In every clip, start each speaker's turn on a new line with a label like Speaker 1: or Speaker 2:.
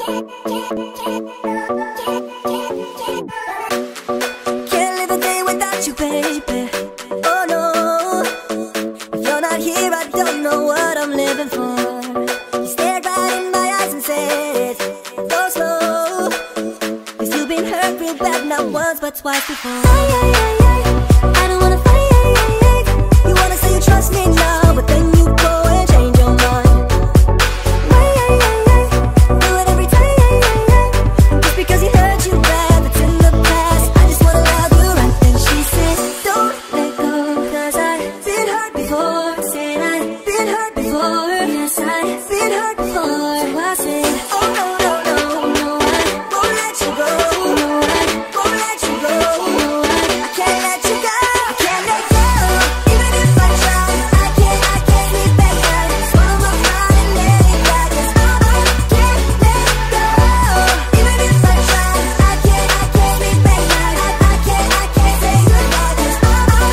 Speaker 1: Can't live a day without you, baby. Oh no, if you're not here, I don't know what I'm living for. You stared right in my eyes and said, go slow, 'cause you've been hurt real bad, not once but twice before. I don't wanna fight. You wanna say you trust me now, but then you go and change your mind. Do it every time, just because he hurt you bad, that's in the past. I just wanna love you right. Then she said, don't let go, 'cause I've been hurt before. Said I've been hurt before. Yes, I've been hurt before. So I said, oh no, no, no, no, I won't let you go. No, I won't let you go. No, I can't let you go. I can't let go. Even if I try, I can't sleep at night. Swallow my pride and let it die, 'cause I can't let go. Even if I try, I can't sleep at night. I can't say goodbye, 'cause I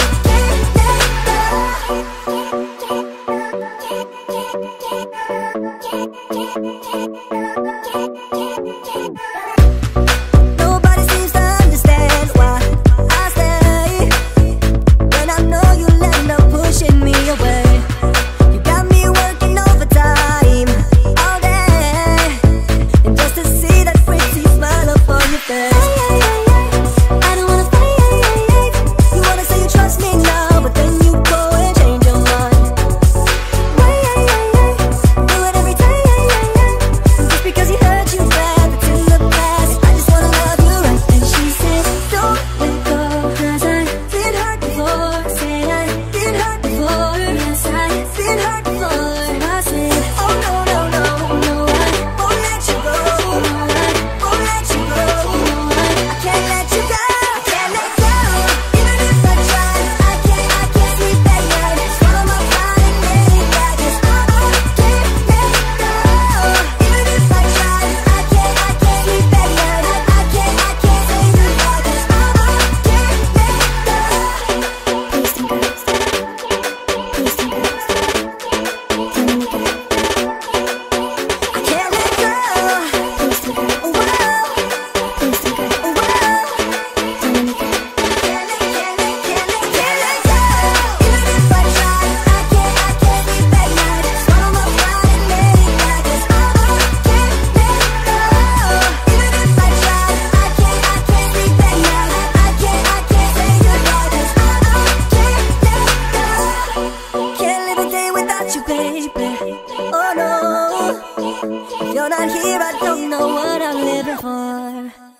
Speaker 1: Nobody seems to understand why I stay when I know you'll end up pushing me away. You got me working overtime all day, and just to see that pretty smile upon your face. I don't wanna fight. You wanna say you trust me now, but then you go and change your mind. Do it every time, just because he hurt you bad, that's in the past. I just wanna love you right. And she said, don't let go, 'cause I've been hurt before. Said I've been hurt before. Yes, I've been hurt before. So I said, oh no, no, no, no, I won't let you go. No, I won't let you go. No, I can't let you go. I can't let go. Even if I try, I can't sleep at night. Swallow my pride and let it die, 'cause I can't let go. Even if I try, I can't sleep at night. I can't say goodbye, 'cause I can't let go. Please don't go. Please don't go. Tell me you can. I can't let go. Please don't go. Oh, whoa. Please don't go. Oh, whoa. Tell me you can. Can't let go. Even if I try, I can't sleep at night. Swallow my pride and let it die, 'cause I can't let go. Even if I try, I can't sleep at night. I can't say goodbye, 'cause I can't let go. Can't live a day without you, baby. Oh no, if you're not here, I don't know what I'm living for.